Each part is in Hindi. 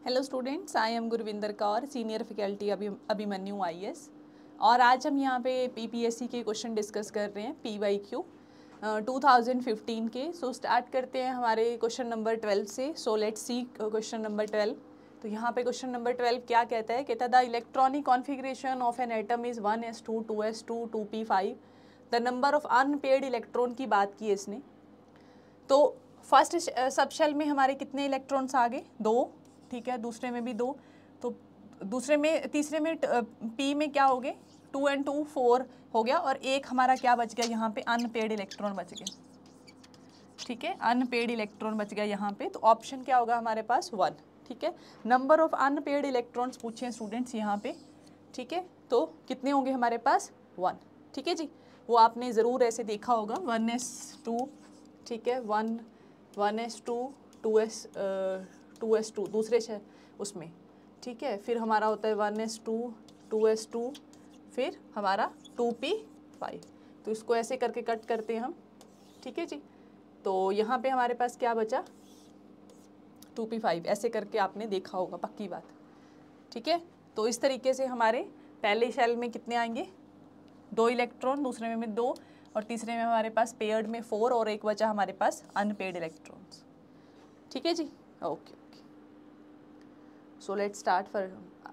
Hello students, I am Gurvinder Kaur, senior faculty Abhimanyu IAS. और आज हम यहाँ पे पीपीएससी के क्वेश्चन डिस्कस कर रहे हैं, पीवाईक्यू 2015 के। सो स्टार्ट करते हैं हमारे क्वेश्चन नंबर 12 से। So let's see question number 12। तो यहाँ पे क्वेश्चन नंबर 12 क्या कहता है? कहता है the electronic configuration of an atom is 1s2, 2s2, 2p5। The number of unpaired electron की बात की है इसने। तो फर्स्ट सब शेल में हमारे कितने इलेक्ट्रॉन्स आ गए? 2, ठीक है। दूसरे में भी 2। तो दूसरे में, तीसरे में पी में क्या हो गए? 2 and 2 4 हो गया। और एक हमारा क्या बच गया यहाँ पे? अनपेयर्ड इलेक्ट्रॉन बच गया, ठीक है। अनपेयर्ड इलेक्ट्रॉन बच गया यहाँ पे। तो ऑप्शन क्या होगा हमारे पास? 1, ठीक है। नंबर ऑफ अनपेयर्ड इलेक्ट्रॉन्स पूछे हैं स्टूडेंट्स यहाँ पे, ठीक है। तो कितने होंगे हमारे पास? 1, ठीक है जी। वो आपने ज़रूर ऐसे देखा होगा, 1s2, ठीक है, 1s2, 2s2 दूसरे उसमें, ठीक है। फिर हमारा होता है 1s2, 2s2, फिर हमारा 2p5। तो इसको ऐसे करके कट करते हैं हम, ठीक है जी। तो यहाँ पे हमारे पास क्या बचा? 2p5। ऐसे करके आपने देखा होगा, पक्की बात, ठीक है। तो इस तरीके से हमारे पहले शेल में कितने आएंगे? 2 इलेक्ट्रॉन, दूसरे में 2, और तीसरे में हमारे पास पेयर्ड में 4, और एक बचा हमारे पास अनपेयर्ड इलेक्ट्रॉन्स, ठीक है जी। Okay, so let's start for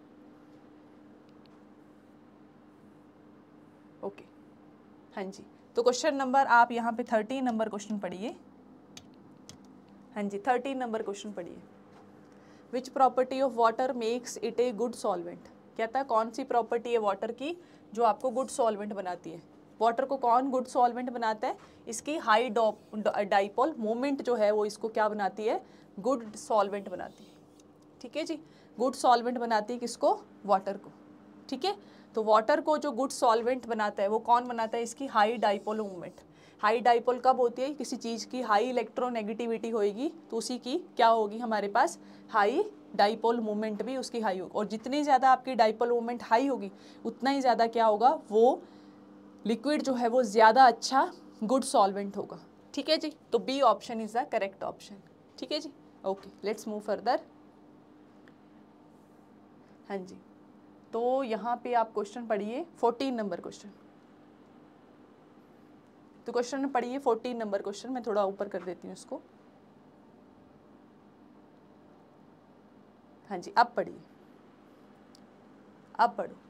okay. हाँ जी, तो क्वेश्चन नंबर आप यहाँ पे 13 नंबर क्वेश्चन पढ़िए। हाँ जी, 13 नंबर क्वेश्चन पढ़िए। Which property of water makes it a good solvent? कहता है कौन सी प्रॉपर्टी है वाटर की जो आपको गुड सॉल्वेंट बनाती है? वाटर को कौन गुड सॉल्वेंट बनाता है? इसकी हाई डाइपोल मोमेंट जो है वो इसको क्या बनाती है? गुड सॉल्वेंट बनाती है, ठीक है जी। गुड सॉल्वेंट बनाती है किसको? वाटर को, ठीक है। तो वाटर को जो गुड सॉल्वेंट बनाता है वो कौन बनाता है? इसकी high dipole moment. High dipole कब होती है? किसी चीज़ की हाई इलेक्ट्रोनेगेटिविटी होगी तो उसी की क्या होगी हमारे पास? हाई डाइपोल मोमेंट भी उसकी हाई होगी। और जितनी ज़्यादा आपकी डाइपोल मोमेंट हाई होगी उतना ही ज़्यादा क्या होगा? वो लिक्विड जो है वो ज़्यादा अच्छा गुड सॉल्वेंट होगा, ठीक है जी। तो B option is the correct option, ठीक है जी। Okay, let's move further. हाँ जी, तो यहाँ पे आप क्वेश्चन पढ़िए 14 नंबर क्वेश्चन। तो क्वेश्चन पढ़िए 14 नंबर क्वेश्चन। मैं थोड़ा ऊपर कर देती हूँ इसको। हाँ जी, अब पढ़िए, अब पढ़ो।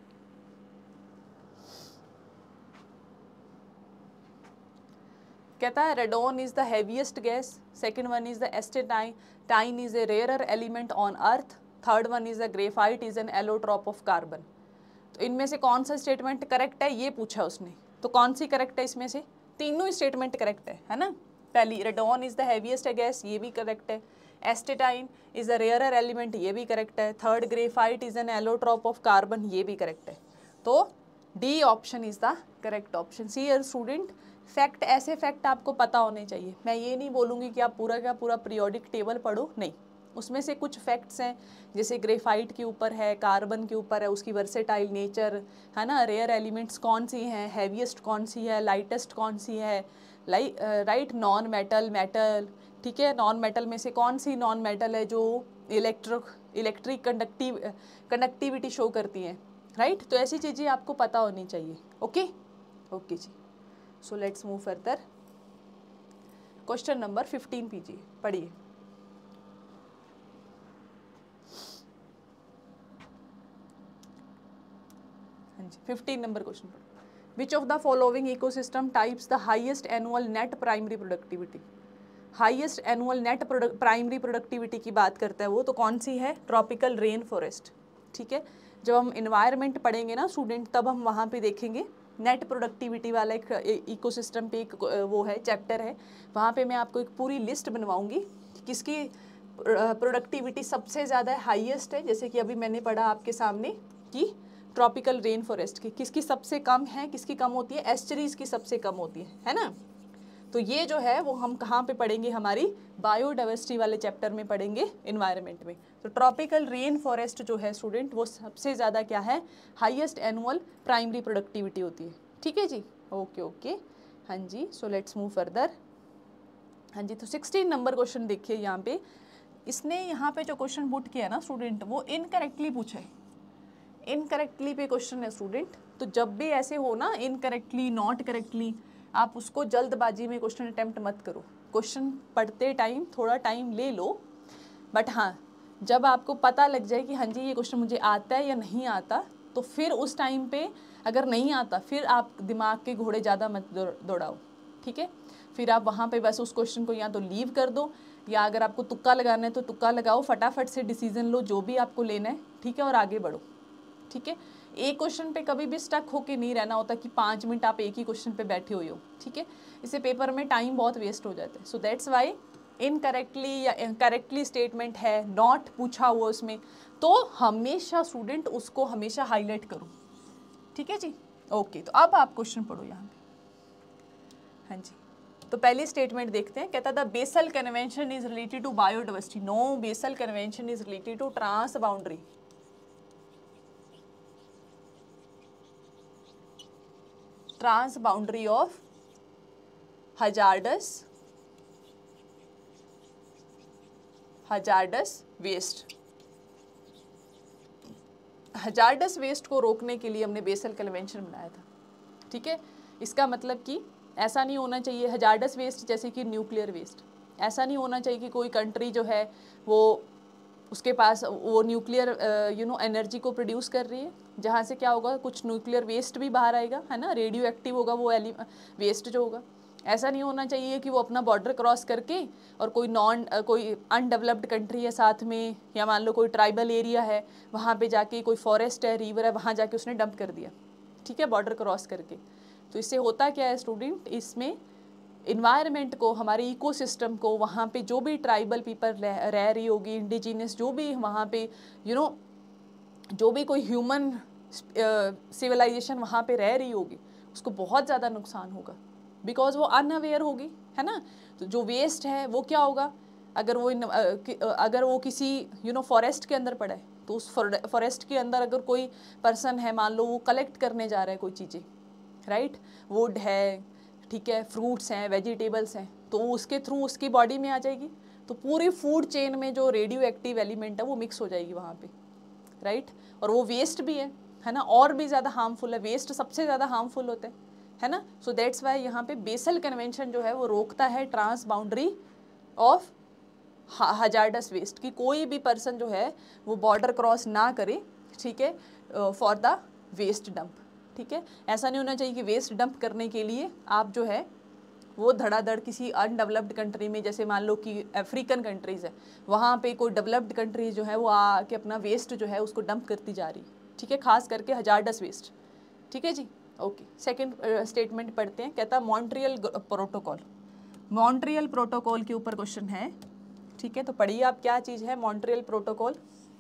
कहता है radon is the heaviest gas, second one is the astatine is a rarer element on earth, third one is the graphite is an allotrope of carbon. तो इनमें से कौन सा स्टेटमेंट करेक्ट है ये पूछा उसने। तो कौन सी करेक्ट है इसमें से? तीनों स्टेटमेंट करेक्ट है ना। पहली, radon is the heaviest gas, ये भी करेक्ट है। Astatine is the rarer element, ये भी करेक्ट है। Third, graphite is an allotrope of carbon, ये भी करेक्ट है। तो D option is the correct option. See your student, fact, ऐसे फैक्ट आपको पता होने चाहिए। मैं ये नहीं बोलूँगी कि आप पूरा का पूरा पीरियोडिक टेबल पढ़ो, नहीं। उसमें से कुछ फैक्ट्स हैं, जैसे ग्रेफाइट के ऊपर है, कार्बन के ऊपर है, उसकी वर्सेटाइल नेचर है ना, रेयर एलिमेंट्स कौन सी हैं, हैवीएस्ट कौन सी है, लाइटेस्ट कौन सी है, राइट, नॉन मेटल, मेटल, ठीक है। नॉन मेटल में से कौन सी नॉन मेटल है जो इलेक्ट्रिक कंडक्टिविटी शो करती हैं, राइट। तो ऐसी चीज़ें आपको पता होनी चाहिए। ओके, ओके जी। So let's move further. Question number 15 पीजिए, पढ़िए। हाँ जी, 15 नंबर क्वेश्चन पढ़ो। Which of the following ecosystem types the highest annual net primary productivity? Highest annual net primary productivity की बात करता है वो, तो कौन सी है? ट्रॉपिकल रेन फॉरेस्ट, ठीक है। जब हम इन्वायरमेंट पढ़ेंगे ना स्टूडेंट, तब हम वहाँ पे देखेंगे नेट प्रोडक्टिविटी वाला एक इकोसिस्टम पे एक वो है, चैप्टर है। वहाँ पे मैं आपको एक पूरी लिस्ट बनवाऊँगी किसकी प्रोडक्टिविटी सबसे ज़्यादा हाईएस्ट है। जैसे कि अभी मैंने पढ़ा आपके सामने कि ट्रॉपिकल रेन फॉरेस्ट की किसकी सबसे कम है, किसकी कम होती है? एस्चरीज की सबसे कम होती है ना। तो ये जो है वो हम कहाँ पे पढ़ेंगे? हमारी बायोडाइवर्सिटी वाले चैप्टर में पढ़ेंगे, इन्वायरमेंट में। तो ट्रॉपिकल रेन फॉरेस्ट जो है स्टूडेंट, वो सबसे ज़्यादा क्या है? हाईएस्ट एनुअल प्राइमरी प्रोडक्टिविटी होती है, ठीक है जी। ओके, ओके, हाँ जी। So let's move further. हाँ जी, तो 16 नंबर क्वेश्चन देखिए यहाँ पे। इसने यहाँ पे जो क्वेश्चन पुट किया ना स्टूडेंट, वो इनकरेक्टली पूछा है, इनकरेक्टली पे क्वेश्चन है स्टूडेंट। तो जब भी ऐसे हो ना इनकरेक्टली, नॉट करेक्टली, आप उसको जल्दबाजी में क्वेश्चन अटेम्प्ट मत करो। क्वेश्चन पढ़ते टाइम थोड़ा टाइम ले लो, बट हाँ जब आपको पता लग जाए कि हाँ जी ये क्वेश्चन मुझे आता है या नहीं आता, तो फिर उस टाइम पे अगर नहीं आता फिर आप दिमाग के घोड़े ज़्यादा मत दौड़ाओ, ठीक है। फिर आप वहाँ पे बस उस क्वेश्चन को या तो लीव कर दो, या अगर आपको तुक्का लगाना है तो तुक्का लगाओ, फटाफट से डिसीजन लो जो भी आपको लेना है, ठीक है, और आगे बढ़ो, ठीक है। एक क्वेश्चन पे कभी भी स्टक होके नहीं रहना होता कि 5 मिनट आप एक ही क्वेश्चन पे बैठे हुए हो, ठीक है। इससे पेपर में टाइम बहुत वेस्ट हो जाता है। सो दैट्स वाई इनकरेक्टली या करेक्टली स्टेटमेंट है, नॉट पूछा हुआ उसमें, तो हमेशा स्टूडेंट उसको हमेशा हाईलाइट करो, ठीक है जी। ओके, तो अब आप क्वेश्चन पढ़ो यहाँ पे। हाँ जी, तो पहली स्टेटमेंट देखते हैं। कहता था Basel convention is related to biodiversity. No, Basel convention is related to trans boundary, trans boundary of hazardous waste. Hazardous waste को रोकने के लिए हमने बेसल कन्वेंशन बनाया था, ठीक है। इसका मतलब कि ऐसा नहीं होना चाहिए हजार्डस वेस्ट जैसे कि न्यूक्लियर वेस्ट, ऐसा नहीं होना चाहिए कि कोई कंट्री जो है वो उसके पास वो न्यूक्लियर एनर्जी को प्रोड्यूस कर रही है, जहाँ से क्या होगा कुछ न्यूक्लियर वेस्ट भी बाहर आएगा, है ना, रेडियो एक्टिव होगा वो वेस्ट जो होगा। ऐसा नहीं होना चाहिए कि वो अपना बॉर्डर क्रॉस करके और कोई अनडेवलप्ड कंट्री है साथ में, या मान लो कोई ट्राइबल एरिया है वहाँ पे जाके, कोई फॉरेस्ट है, रिवर है, वहाँ जाके उसने डंप कर दिया, ठीक है, बॉर्डर क्रॉस करके। तो इससे होता क्या है स्टूडेंट, इसमें इन्वायरमेंट को, हमारे इकोसिस्टम को, वहाँ पे जो भी ट्राइबल पीपल रह रही होगी, इंडिजिनियस जो भी वहाँ पे जो भी कोई ह्यूमन सिविलाइजेशन वहाँ पे रह रही होगी, उसको बहुत ज़्यादा नुकसान होगा, बिकॉज वो अनअवेयर होगी, है ना। तो जो वेस्ट है वो क्या होगा, अगर वो किसी फॉरेस्ट के अंदर पड़ा है, तो उस फॉरेस्ट के अंदर अगर कोई पर्सन है, मान लो वो कलेक्ट करने जा रहा है कोई चीज़ें, राइट, वुड है, ठीक है, फ्रूट्स हैं, वेजिटेबल्स हैं, तो उसके थ्रू उसकी बॉडी में आ जाएगी, तो पूरी फूड चेन में जो रेडियो एक्टिव एलिमेंट है वो मिक्स हो जाएगी वहाँ पे, राइट। और वो वेस्ट भी है ना, और भी ज़्यादा हार्मफुल है, वेस्ट सबसे ज़्यादा हार्मफुल होता है ना। सो दैट्स वाई यहाँ पे बेसल कन्वेंशन जो है वो रोकता है trans boundary of hazardous waste, कि कोई भी पर्सन जो है वो बॉर्डर क्रॉस ना करे, ठीक है, फॉर द वेस्ट डंप, ठीक है। ऐसा नहीं होना चाहिए कि वेस्ट डंप करने के लिए आप जो है वो धड़ाधड़ किसी अनडेवलप्ड कंट्री में, जैसे मान लो कि अफ्रीकन कंट्रीज़ है, वहाँ पे कोई डेवलप्ड कंट्रीज जो है वो आके अपना वेस्ट जो है उसको डंप करती जा रही, ठीक है, खास करके हजार्डस वेस्ट, ठीक है जी। ओके, सेकंड स्टेटमेंट पढ़ते हैं। कहता मॉन्ट्रियल प्रोटोकॉल, मॉन्ट्रियल प्रोटोकॉल के ऊपर क्वेश्चन है, ठीक है। तो पढ़िए आप क्या चीज़ है मॉन्ट्रियल प्रोटोकॉल।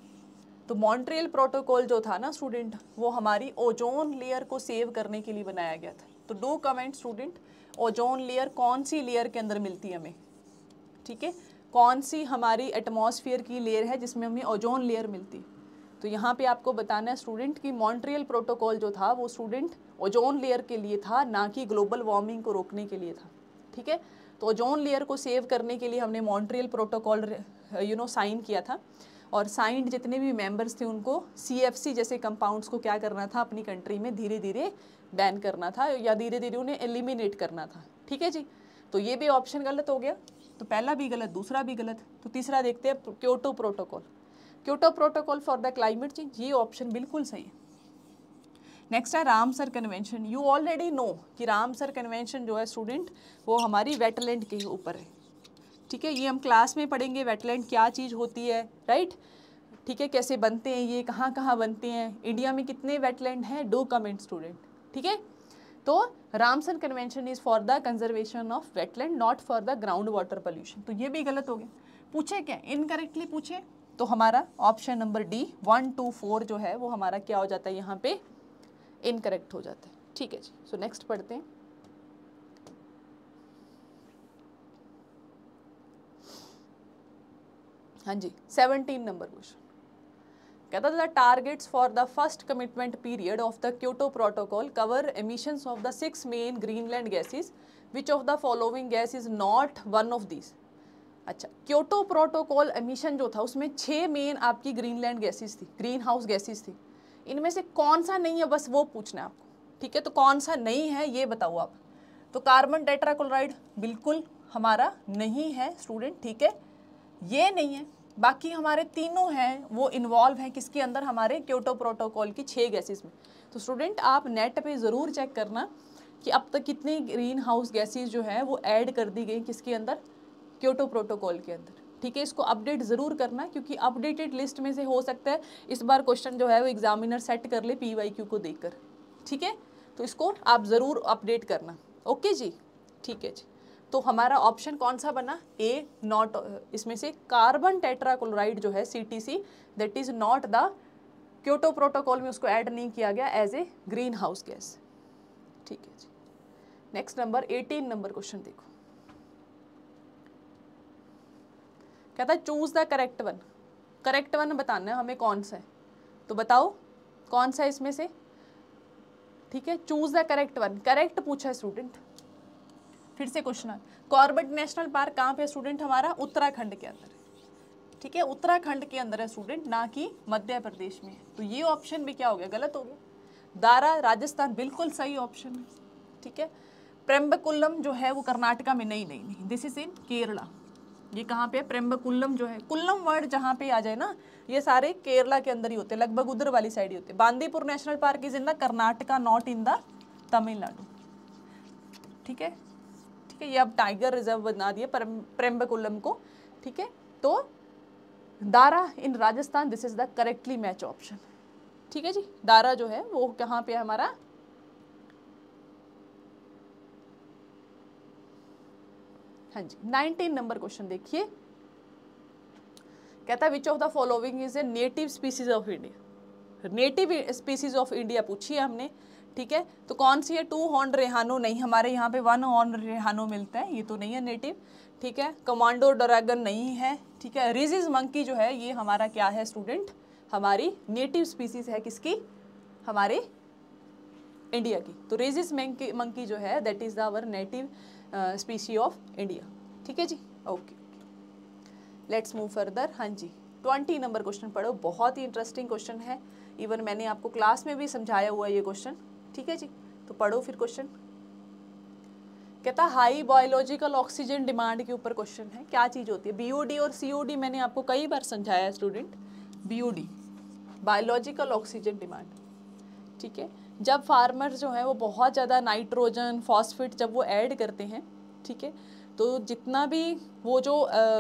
तो मॉन्ट्रियल प्रोटोकॉल जो था ना स्टूडेंट, वो हमारी ओजोन लेयर को सेव करने के लिए बनाया गया था। तो do comment student, ozone layer कौन सी लेयर के अंदर मिलती है हमें, ठीक है, कौन सी हमारी एटमॉस्फेयर की लेयर है जिसमें हमें ओजोन लेयर मिलती है। तो यहाँ पे आपको बताना है स्टूडेंट कि मॉन्ट्रियल प्रोटोकॉल जो था वो स्टूडेंट ओजोन लेयर के लिए था, ना कि ग्लोबल वार्मिंग को रोकने के लिए था, ठीक है। तो ओजोन लेयर को सेव करने के लिए हमने मॉन्ट्रियल प्रोटोकॉल साइन किया था, और साइंड जितने भी मेंबर्स थे उनको CFC जैसे कंपाउंड्स को क्या करना था, अपनी कंट्री में धीरे धीरे बैन करना था, या धीरे धीरे उन्हें एलिमिनेट करना था, ठीक है जी। तो ये भी ऑप्शन गलत हो गया, तो पहला भी गलत, दूसरा भी गलत। तो तीसरा देखते हैं, Kyoto protocol, Kyoto protocol for the climate change, ये ऑप्शन बिल्कुल सही है। नेक्स्ट है Ramsar convention. You already know कि रामसर कन्वेंशन जो है स्टूडेंट वो हमारी वेटलैंड के ऊपर है, ठीक है। ये हम क्लास में पढ़ेंगे वेटलैंड क्या चीज़ होती है, राइट, ठीक है, कैसे बनते हैं ये, कहाँ कहाँ बनते हैं, इंडिया में कितने वेटलैंड हैं, डू कमेंट स्टूडेंट, ठीक है। तो Ramsar convention is for the conservation of wetland, not for the ground water pollution. तो ये भी गलत हो गया। पूछे क्या, इनकरेक्टली पूछे, तो हमारा ऑप्शन नंबर D 1, 2, 4 जो है वो हमारा क्या हो जाता है, यहाँ पे इनकरेक्ट हो जाता है, ठीक है जी। सो नेक्स्ट पढ़ते हैं। हाँ जी, 17 नंबर क्वेश्चन कहता था targets for the first commitment period of the Kyoto protocol cover emissions of the 6 main Greenland gases, which of the following gas is not one of these. अच्छा, क्योटो प्रोटोकॉल एमिशन जो था उसमें 6 मेन आपकी ग्रीनलैंड गैसेस थी, ग्रीन हाउस गैसेस थी। इनमें से कौन सा नहीं है, बस वो पूछना है आपको, ठीक है। तो कौन सा नहीं है ये बताओ आप। तो कार्बन टेट्राक्लोराइड बिल्कुल हमारा नहीं है स्टूडेंट, ठीक है, ये नहीं है। बाकी हमारे तीनों हैं वो इन्वॉल्व हैं किसके अंदर, हमारे क्योटो प्रोटोकॉल की 6 गैसेस में। तो स्टूडेंट आप नेट पे ज़रूर चेक करना कि अब तक कितनी ग्रीन हाउस गैसेस जो है वो ऐड कर दी गई किसके अंदर, क्योटो प्रोटोकॉल के अंदर, ठीक है। इसको अपडेट ज़रूर करना क्योंकि अपडेटेड लिस्ट में से हो सकता है इस बार क्वेश्चन जो है वो एग्जामिनर सेट कर ले PYQ को देकर, ठीक है। तो इसको आप ज़रूर अपडेट करना, ओके जी, ठीक है जी। तो हमारा ऑप्शन कौन सा बना, ए नॉट, इसमें से कार्बन टेट्राक्लोराइड जो है CTC that is not the Kyoto protocol में उसको ऐड नहीं किया गया as a green house gas, ठीक है जी। नेक्स्ट नंबर 18 नंबर क्वेश्चन देखो, कहता है choose the correct one. Correct one बताना है हमें कौन सा है, तो बताओ कौन सा है इसमें से, ठीक है। Choose the correct one, correct पूछा है स्टूडेंट। फिर से क्वेश्चन है, कॉर्बेट नेशनल पार्क कहाँ पे स्टूडेंट, हमारा उत्तराखंड के अंदर है, ठीक है, उत्तराखंड के अंदर है स्टूडेंट, ना कि मध्य प्रदेश में है। तो ये ऑप्शन भी क्या हो गया, गलत हो गया। दारा राजस्थान बिल्कुल सही ऑप्शन है, ठीक है। प्रेम्बकुलम जो है वो कर्नाटका में, नहीं, दिस इज इन केरला। ये कहाँ पे है, प्रेम्बकुलम जो है, कुल्लम वर्ड जहाँ पे आ जाए ना, ये सारे केरला के अंदर ही होते हैं, लगभग उधर वाली साइड ही होते हैं। Bandipur national park is in the Karnataka, not in the Tamil Nadu, ठीक है, ठीक है। ये अब टाइगर रिजर्व बना दिए प्रेम्बकुलम को, ठीक है। तो Darrah in Rajasthan, this is the correctly match option, ठीक है जी। दारा जो है वो कहाँ पे है हमारा, हाँ जी। 19 नंबर क्वेश्चन देखिए, कहता है which of the following is a native species of India. Native species of India पूछी है हमने, ठीक है। तो कौन सी है, 2 हॉर्न रेहानो नहीं, हमारे यहाँ पे 1 हॉर्न रेहानो मिलता है, ये तो नहीं है नेटिव, ठीक है। कमांडो ड्रैगन नहीं है, ठीक है। रिजिज मंकी जो है ये हमारा क्या है स्टूडेंट, हमारी नेटिव स्पीसीज है किसकी, हमारे इंडिया की। तो रेजिस मंकी जो है that is our native species of India, ठीक है जी, ओके। लेट्स मूव फर्दर, हाँ जी। 20 नंबर क्वेश्चन पढ़ो, बहुत ही इंटरेस्टिंग क्वेश्चन है, इवन मैंने आपको क्लास में भी समझाया हुआ ये क्वेश्चन, ठीक है जी। तो पढ़ो फिर क्वेश्चन, कहता हाई बायोलॉजिकल ऑक्सीजन डिमांड के ऊपर क्वेश्चन है। क्या चीज़ होती है, BOD और COD मैंने आपको कई बार समझाया है student. BOD biological oxygen demand, ठीक है। जब फार्मर जो है वो बहुत ज़्यादा नाइट्रोजन फॉस्फेट जब वो ऐड करते हैं, ठीक है, तो जितना भी वो जो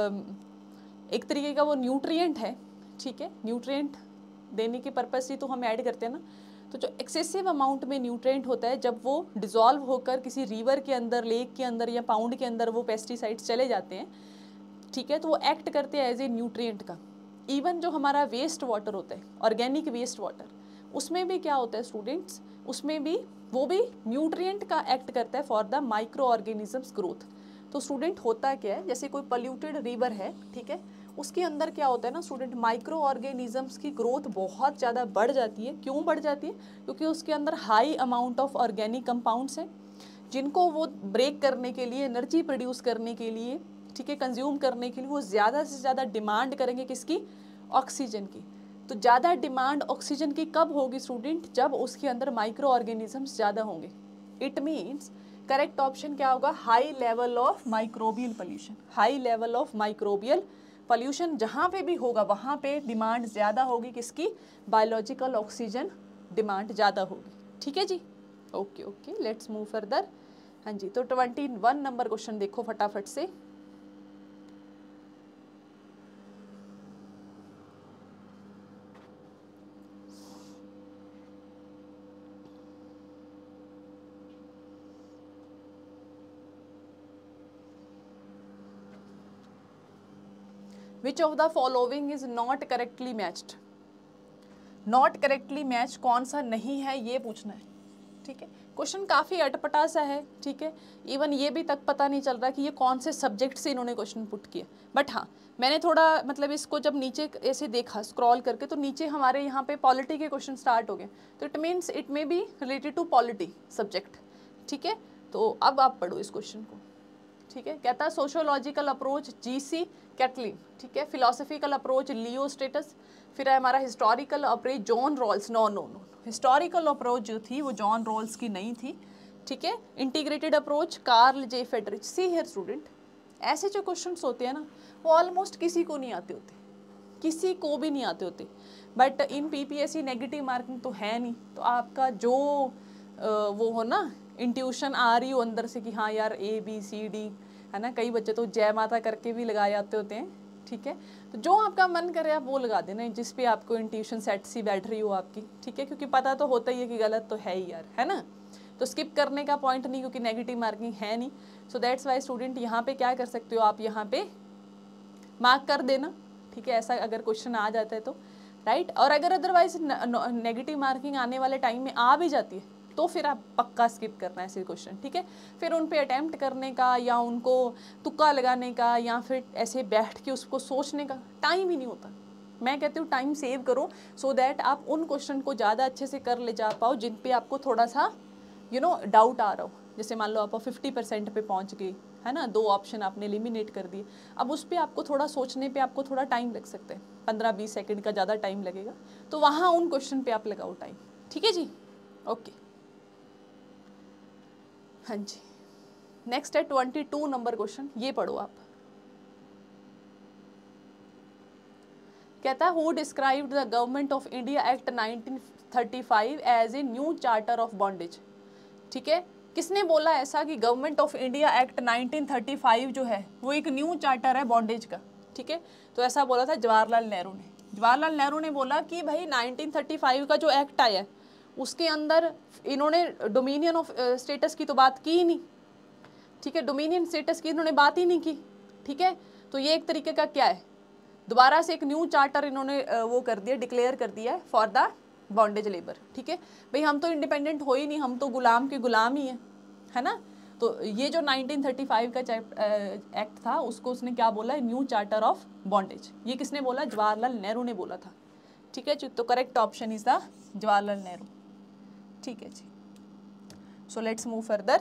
एक तरीके का वो न्यूट्रिएंट है, ठीक है, न्यूट्रिएंट देने के पर्पज से तो हम ऐड करते हैं ना, तो जो एक्सेसिव अमाउंट में न्यूट्रिएंट होता है जब वो डिज़ोल्व होकर किसी रिवर के अंदर, लेक के अंदर या पाउंड के अंदर वो पेस्टिसाइड्स चले जाते हैं, ठीक है, तो वो एक्ट करते हैं एज ए न्यूट्रिएंट का। इवन जो हमारा वेस्ट वाटर होता है, ऑर्गेनिक वेस्ट वाटर, उसमें भी क्या होता है स्टूडेंट्स, उसमें भी वो भी न्यूट्रिएंट का एक्ट करता है for the micro organisms growth. तो स्टूडेंट होता क्या है, जैसे कोई पोल्यूटेड रिवर है, ठीक है, उसके अंदर क्या होता है ना स्टूडेंट, माइक्रो ऑर्गेनिजम्स की ग्रोथ बहुत ज़्यादा बढ़ जाती है। क्यों बढ़ जाती है, क्योंकि उसके अंदर high amount of organic compounds हैं जिनको वो ब्रेक करने के लिए, एनर्जी प्रोड्यूस करने के लिए, ठीक है, कंज्यूम करने के लिए वो ज़्यादा से ज़्यादा डिमांड करेंगे किसकी, ऑक्सीजन की। तो ज़्यादा डिमांड ऑक्सीजन की कब होगी स्टूडेंट, जब उसके अंदर माइक्रो ऑर्गेनिजम्स ज़्यादा होंगे। इट मीन्स करेक्ट ऑप्शन क्या होगा, high level of microbial pollution. High level of microbial pollution जहाँ पे भी होगा वहाँ पे डिमांड ज़्यादा होगी किसकी, बायोलॉजिकल ऑक्सीजन डिमांड ज़्यादा होगी, ठीक है जी, okay okay. Let's move further, हाँ जी। तो 21 नंबर क्वेश्चन देखो फटाफट से, which of the following is not correctly matched. Not correctly match कौन सा नहीं है ये पूछना है, ठीक है। क्वेश्चन काफ़ी अटपटा सा है, ठीक है, इवन ये भी तक पता नहीं चल रहा कि ये कौन से सब्जेक्ट से इन्होंने क्वेश्चन पुट किया। बट हाँ, मैंने थोड़ा मतलब इसको जब नीचे ऐसे देखा स्क्रॉल करके, तो नीचे हमारे यहाँ पे पॉलिटी के क्वेश्चन स्टार्ट हो गए, तो it means it may be related to polity subject, ठीक है। तो अब आप पढ़ो इस क्वेश्चन को, ठीक है। कहता है सोशियोलॉजिकल अप्रोच जीसी कैटलिन, ठीक है। फिलोसफिकल अप्रोच लियो स्टेटस, फिर है हमारा historical approach John Rawls, no no no, historical approach जो थी वो जॉन रॉल्स की नहीं थी, ठीक है। Integrated approach Carl J Friedrich. See here student, ऐसे जो क्वेश्चंस होते हैं ना वो ऑलमोस्ट किसी को नहीं आते होते, किसी को भी नहीं आते होते, but in PPSC negative marking तो है नहीं, तो आपका जो वो हो ना इंट्यूशन आ रही हो अंदर से कि हाँ यार ए बी सी डी है ना, कई बच्चे तो जय माता करके भी लगाए जाते होते हैं, ठीक है। तो जो आपका मन करे आप वो लगा देना जिस पे आपको इंट्यूशन सेट सी बैठ रही हो आपकी, ठीक है, क्योंकि पता तो होता ही है कि गलत तो है ही यार, है ना। तो स्किप करने का पॉइंट नहीं, क्योंकि नेगेटिव मार्किंग है नहीं। सो दैट्स वाई स्टूडेंट यहाँ पे क्या कर सकते हो आप, यहाँ पे मार्क कर देना, ठीक है, ऐसा अगर क्वेश्चन आ जाता है तो, राइट। और अगर अदरवाइज नेगेटिव मार्किंग आने वाले टाइम में आ भी जाती है तो फिर आप पक्का स्किप करना है ऐसे क्वेश्चन, ठीक है। फिर उन पे अटेम्प्ट करने का या उनको तुक्का लगाने का या फिर ऐसे बैठ के उसको सोचने का टाइम ही नहीं होता। मैं कहती हूँ टाइम सेव करो सो दैट आप उन क्वेश्चन को ज़्यादा अच्छे से कर ले जा पाओ जिन पे आपको थोड़ा सा डाउट आ रहा हो। जैसे मान लो आप 50% पे पहुँच गए, है ना, 2 ऑप्शन आपने एलिमिनेट कर दिए, अब उस पर आपको थोड़ा सोचने पे आपको थोड़ा टाइम लग सकता है, 15-20 सेकंड का ज़्यादा टाइम लगेगा, तो वहाँ उन क्वेश्चन पे आप लगाओ टाइम, ठीक है जी, ओके। हाँ जी, नेक्स्ट है 22 नंबर क्वेश्चन, ये पढ़ो आप। कहता है who described the government of India act 1935 as a new charter of bondage, ठीक है। किसने बोला ऐसा कि गवर्नमेंट ऑफ इंडिया एक्ट 1935 जो है वो एक न्यू चार्टर है बॉन्डेज का, ठीक है। तो ऐसा बोला था जवाहरलाल नेहरू ने। जवाहरलाल नेहरू ने बोला कि भाई 1935 का जो एक्ट आया है उसके अंदर इन्होंने डोमिनियन ऑफ स्टेटस की तो बात की ही नहीं, ठीक है, डोमिनियन स्टेटस की इन्होंने बात ही नहीं की, ठीक है। तो ये एक तरीके का क्या है, दोबारा से एक न्यू चार्टर इन्होंने वो कर दिया, डिक्लेयर कर दिया है फॉर द बॉन्डेज लेबर, ठीक है। भाई हम तो इंडिपेंडेंट हो ही नहीं, हम तो गुलाम के गुलाम ही है ना। तो ये जो 1935 का एक्ट था उसको उसने क्या बोला, न्यू चार्टर ऑफ बॉन्डेज। ये किसने बोला, जवाहरलाल नेहरू ने बोला था, ठीक है जी। तो correct option is the Jawaharlal Nehru, ठीक है जी। So let's move further.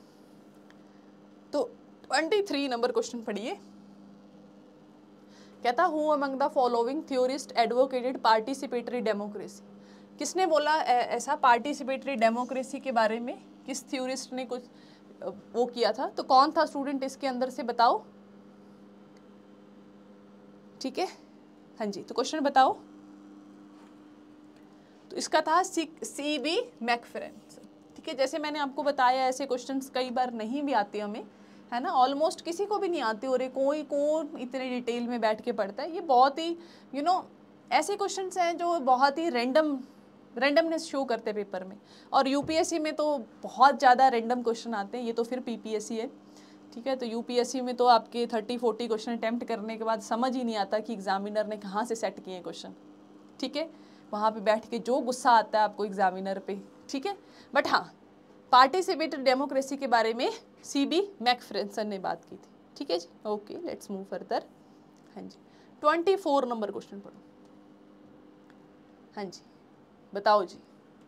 तो 23 नंबर क्वेश्चन पढ़िए। कहता who among the following theorist advocated participatory democracy. किसने बोला ऐसा पार्टिसिपेटरी डेमोक्रेसी के बारे में, किस थ्योरिस्ट ने कुछ वो किया था, तो कौन था स्टूडेंट इसके अंदर से बताओ, ठीक है। हाँ जी, तो क्वेश्चन बताओ। तो इसका था C.B. मैकफेरन, ठीक है। जैसे मैंने आपको बताया ऐसे क्वेश्चंस कई बार नहीं भी आते हमें, है ना, ऑलमोस्ट किसी को भी नहीं आती, और कोई कौन इतने डिटेल में बैठ के पढ़ता है। ये बहुत ही ऐसे क्वेश्चंस हैं जो बहुत ही रैंडमनेस शो करते हैं पेपर में, और यूपीएससी में तो बहुत ज़्यादा रैंडम क्वेश्चन आते हैं, ये तो फिर पीपीएससी है, ठीक है। तो यूपीएससी में तो आपके 30-40 क्वेश्चन अटैम्प्ट करने के बाद समझ ही नहीं आता कि एग्जामिनर ने कहाँ से सेट किए क्वेश्चन, ठीक है। वहाँ पे बैठ के जो गुस्सा आता है आपको एग्जामिनर पे, ठीक है। बट हाँ, पार्टिसिपेटरी डेमोक्रेसी के बारे में C.B. मैकफेरसन ने बात की थी, ठीक है जी, ओके। Let's move further. हाँ जी, 24 नंबर क्वेश्चन पढ़ो। हाँ जी, बताओ जी।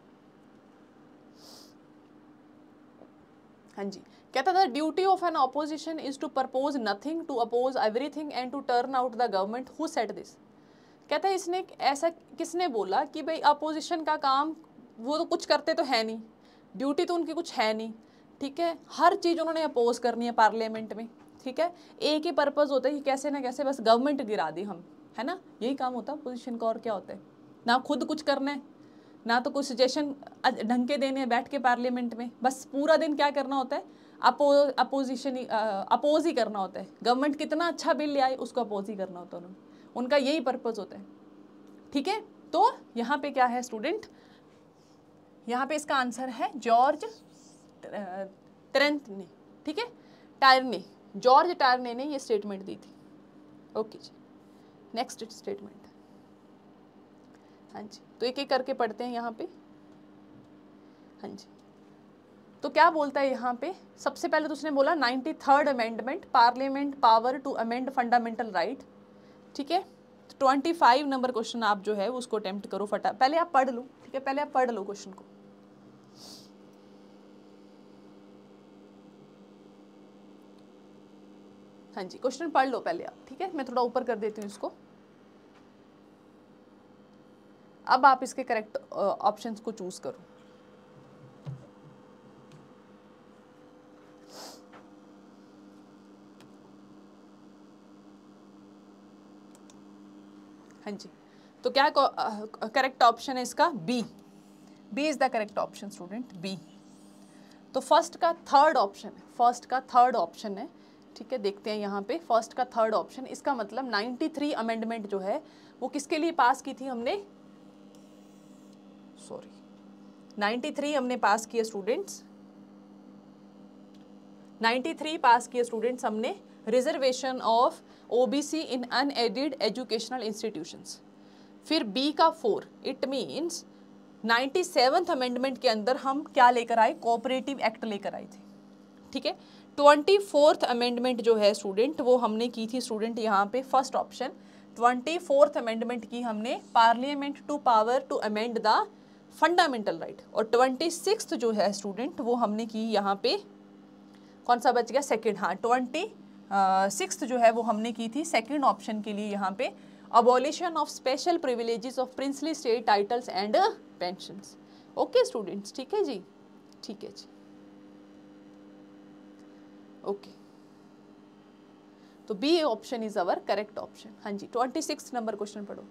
हाँ जी, कहता था duty of an opposition is to propose nothing, to oppose everything and to turn out the government. Who said this. कहता है इसने ऐसा किसने बोला कि भाई अपोजिशन का काम, वो तो कुछ करते तो है नहीं, ड्यूटी तो उनकी कुछ है नहीं, ठीक है, हर चीज़ उन्होंने अपोज करनी है पार्लियामेंट में, ठीक है। एक ही पर्पज़ होता है कि कैसे ना कैसे बस गवर्नमेंट गिरा दी हम, है ना, यही काम होता है अपोजिशन का, और क्या होता है, ना खुद कुछ करना है, ना तो कोई सजेशन ढंग के देने हैं बैठ के पार्लियामेंट में, बस पूरा दिन क्या करना होता है, अपोजिशन ही अपोज ही करना होता है। गवर्नमेंट कितना अच्छा बिल ले आए उसको अपोज ही करना होता है उनका यही पर्पज़ होता है, ठीक है। तो यहाँ पे क्या है स्टूडेंट, यहाँ पे इसका आंसर है जॉर्ज ट्रेंटने, ठीक है, टायरने, जॉर्ज टायरने ने ये स्टेटमेंट दी थी, ओके जी। नेक्स्ट स्टेटमेंट, हाँ जी, तो एक एक करके पढ़ते हैं यहाँ पे। हाँ जी, तो क्या बोलता है यहाँ पे, सबसे पहले तो उसने बोला 93rd amendment, parliament power to amend fundamental right, ठीक है। 25 नंबर क्वेश्चन आप जो है उसको अटेम्प्ट करो फटा, पहले आप पढ़ लो, ठीक है, पहले आप पढ़ लो क्वेश्चन को। हाँ जी, क्वेश्चन पढ़ लो पहले आप, ठीक है, मैं थोड़ा ऊपर कर देती हूँ इसको। अब आप इसके करेक्ट ऑप्शंस को चूज करो। हाँ जी, तो क्या करेक्ट ऑप्शन है इसका? B. B is the correct option student, B. तो फर्स्ट का थर्ड ऑप्शन है, फर्स्ट का थर्ड ऑप्शन है, ठीक है। देखते हैं यहाँ पे फर्स्ट का थर्ड ऑप्शन, इसका मतलब 93 अमेंडमेंट जो है वो किसके लिए पास की थी हमने? सॉरी, 93 हमने पास किए स्टूडेंट्स, 93 पास किए स्टूडेंट्स हमने reservation of OBC in unaided educational institutions. फिर बी का 4, इट मीन्स 97th अमेंडमेंट के अंदर हम क्या लेकर आए? कोऑपरेटिव एक्ट लेकर आए थे, ठीक है। 24th अमेंडमेंट जो है स्टूडेंट वो हमने की थी स्टूडेंट यहाँ पे फर्स्ट ऑप्शन, 24th अमेंडमेंट की हमने parliament to power to amend the fundamental right, और 26th जो है स्टूडेंट वो हमने की यहाँ पे, कौन सा बच गया? सेकंड, हाँ 26th जो है वो हमने की थी सेकंड ऑप्शन के लिए यहाँ पे, abolition of special privileges of princely state titles and pensions. Okay students, ठीक है जी, ठीक है जी, ओके। तो B option is our correct option. हाँ जी, 26 नंबर क्वेश्चन पढ़ो।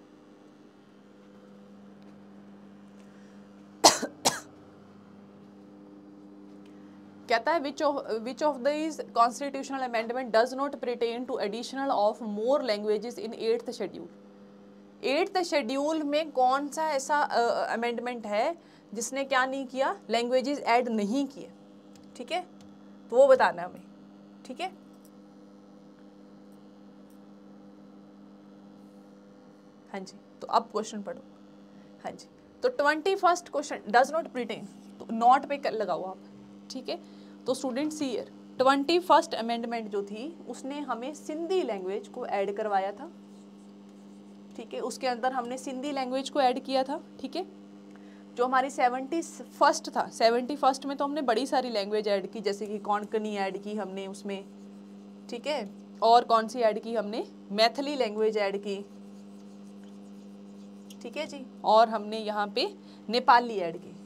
कहता है which of this constitutional amendment does not pertain to additional of more languages in 8th schedule. 8th schedule में कौन सा ऐसा अमेंडमेंट है जिसने क्या नहीं किया? लैंग्वेजेस ऐड नहीं किए, ठीक है, तो वो बताना है हमें, ठीक है। हाँ जी, तो अब क्वेश्चन पढ़ो। हाँ जी, तो 21st क्वेश्चन डज नॉट परटेन, तो नॉट पे लगाओ आप, ठीक है। तो स्टूडेंट्स हियर 21st अमेंडमेंट जो थी उसने हमें सिंधी लैंग्वेज को ऐड करवाया था, ठीक है, उसके अंदर हमने सिंधी लैंग्वेज को ऐड किया था, ठीक है। जो हमारी 71st था, 71st में तो हमने बड़ी सारी लैंग्वेज ऐड की, जैसे कि कोंकणी ऐड की हमने उसमें, ठीक है, और कौन सी ऐड की हमने? मैथिली लैंग्वेज ऐड की, ठीक है जी, और हमने यहाँ पे नेपाली ऐड की,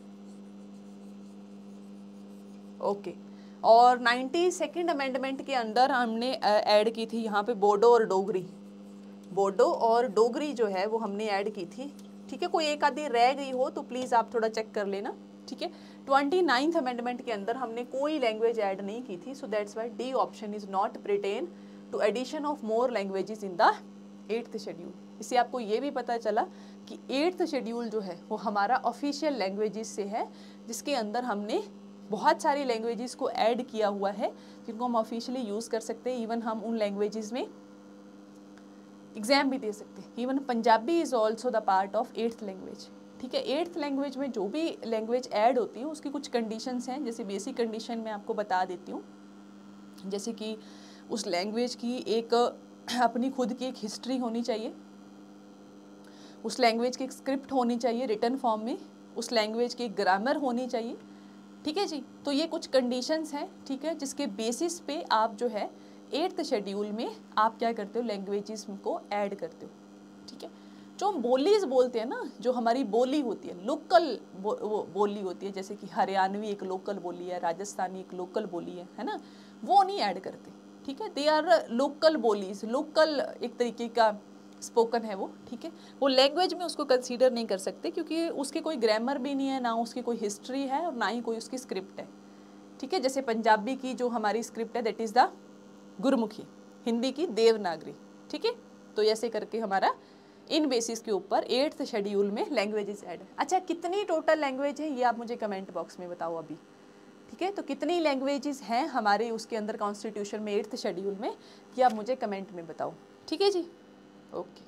ओके। और 92nd अमेंडमेंट के अंदर हमने ऐड की थी यहाँ पे बोडो और डोगरी, बोडो और डोगरी जो है वो हमने ऐड की थी, ठीक है। कोई एक आधी रह गई हो तो प्लीज़ आप थोड़ा चेक कर लेना, ठीक है। 29th अमेंडमेंट के अंदर हमने कोई लैंग्वेज ऐड नहीं की थी, so that's why D option is not pertain to addition of more languages in the 8th schedule. इससे आपको ये भी पता चला कि 8th शेड्यूल जो है वो हमारा ऑफिशियल लैंग्वेजेस से है, जिसके अंदर हमने बहुत सारी लैंग्वेजेस को ऐड किया हुआ है जिनको हम ऑफिशियली यूज़ कर सकते हैं। इवन हम उन लैंग्वेजेस में एग्जाम भी दे सकते हैं। Even Punjabi is also the part of 8th language, ठीक है। 8th लैंग्वेज में जो भी लैंग्वेज ऐड होती है उसकी कुछ कंडीशंस हैं, जैसे बेसिक कंडीशन मैं आपको बता देती हूँ, जैसे कि उस लैंग्वेज की एक अपनी खुद की एक हिस्ट्री होनी चाहिए, उस लैंग्वेज की एक स्क्रिप्ट होनी चाहिए रिटन फॉर्म में, उस लैंग्वेज की एक ग्रामर होनी चाहिए, ठीक है जी। तो ये कुछ कंडीशंस हैं, ठीक है, जिसके बेसिस पे आप जो है 8th शेड्यूल में आप क्या करते हो? लैंग्वेजेस को ऐड करते हो, ठीक है। जो हम बोलीज बोलते हैं ना, जो हमारी बोली होती है, लोकल बोली होती है, जैसे कि हरियाणवी एक लोकल बोली है, राजस्थानी एक लोकल बोली है ना, वो नहीं ऐड करते, ठीक है। दे आर लोकल बोलीज, लोकल एक तरीके का स्पोकन है वो, ठीक है। वो लैंग्वेज में उसको कंसीडर नहीं कर सकते क्योंकि उसके कोई ग्रामर भी नहीं है, ना उसकी कोई हिस्ट्री है और ना ही कोई उसकी स्क्रिप्ट है, ठीक है। जैसे पंजाबी की जो हमारी स्क्रिप्ट है that is the Gurmukhi, Hindi की देवनागरी, ठीक है। तो ऐसे करके हमारा इन बेसिस के ऊपर 8th शेड्यूल में लैंग्वेजेस ऐड है। अच्छा, कितनी टोटल लैंग्वेज है ये आप मुझे कमेंट बॉक्स में बताओ अभी, ठीक है। तो कितनी लैंग्वेजेस हैं हमारे उसके अंदर कॉन्स्टिट्यूशन में 8th शेड्यूल में, कि आप मुझे कमेंट में बताओ, ठीक है जी, ओके।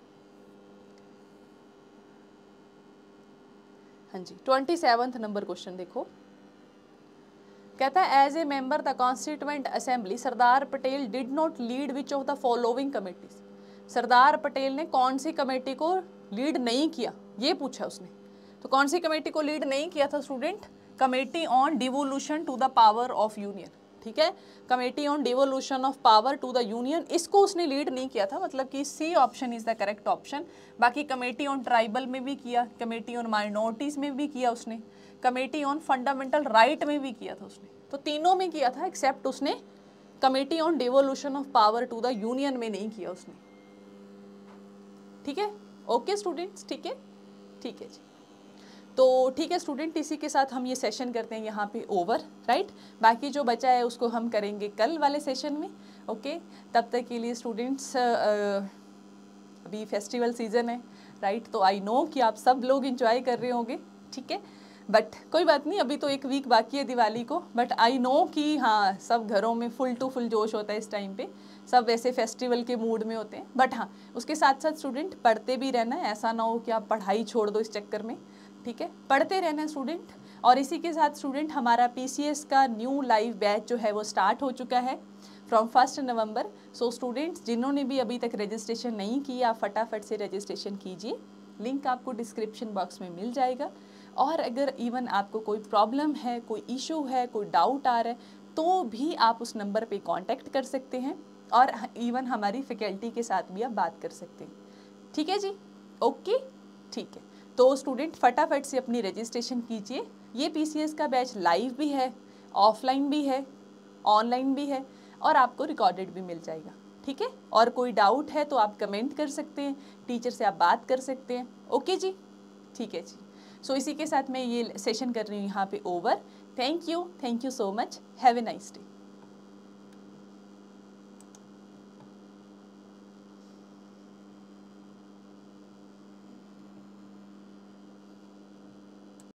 हाँ जी, 27th नंबर क्वेश्चन देखो। कहता है as a member the constituent assembly Sardar Patel did not lead which of the following committees. Sardar Patel ने कौन सी कमेटी को लीड नहीं किया, ये पूछा उसने। तो कौन सी कमेटी को लीड नहीं किया था student? Committee on devolution to the power of union. ठीक है। Committee on devolution of power to the union, इसको उसने लीड नहीं किया था, मतलब कि C option is the correct option. बाकी कमेटी ऑन ट्राइबल में भी किया, कमेटी ऑन माइनॉरिटीज में भी किया उसने, कमेटी ऑन फंडामेंटल राइट में भी किया था उसने, तो तीनों में किया था, एक्सेप्ट उसने committee on devolution of power to the union में नहीं किया उसने। ठीक है, ओके स्टूडेंट्स, ठीक है, ठीक है जी। तो ठीक है स्टूडेंट, इसी के साथ हम ये सेशन करते हैं यहाँ पे ओवर, राइट। बाकी जो बचा है उसको हम करेंगे कल वाले सेशन में, ओके। तब तक के लिए स्टूडेंट्स, अभी फेस्टिवल सीजन है, राइट, तो आई नो कि आप सब लोग इंजॉय कर रहे होंगे, ठीक है, बट कोई बात नहीं, अभी तो एक वीक बाकी है दिवाली को, बट आई नो कि हाँ सब घरों में फुल टू फुल जोश होता है इस टाइम पे, सब वैसे फेस्टिवल के मूड में होते हैं, बट हाँ उसके साथ साथ स्टूडेंट पढ़ते भी रहना है, ऐसा ना हो कि आप पढ़ाई छोड़ दो इस चक्कर में, ठीक है, पढ़ते रहना है स्टूडेंट। और इसी के साथ स्टूडेंट हमारा PCS का न्यू लाइव बैच जो है वो स्टार्ट हो चुका है फ्रॉम 1 नवंबर। सो स्टूडेंट्स जिन्होंने भी अभी तक रजिस्ट्रेशन नहीं किया, आप फटाफट से रजिस्ट्रेशन कीजिए, लिंक आपको डिस्क्रिप्शन बॉक्स में मिल जाएगा। और अगर इवन आपको कोई प्रॉब्लम है, कोई इशू है, कोई डाउट आ रहा है, तो भी आप उस नंबर पे कांटेक्ट कर सकते हैं, और इवन हमारी फैकल्टी के साथ भी आप बात कर सकते हैं, ठीक है जी, ओके, ठीक है। तो स्टूडेंट फटाफट से अपनी रजिस्ट्रेशन कीजिए। ये PCS का बैच लाइव भी है, ऑफलाइन भी है, ऑनलाइन भी है, और आपको रिकॉर्डेड भी मिल जाएगा, ठीक है। और कोई डाउट है तो आप कमेंट कर सकते हैं, टीचर से आप बात कर सकते हैं, ओके जी, ठीक है जी। सो इसी के साथ मैं ये सेशन कर रही हूँ यहाँ पे over. Thank you so much, have a nice day.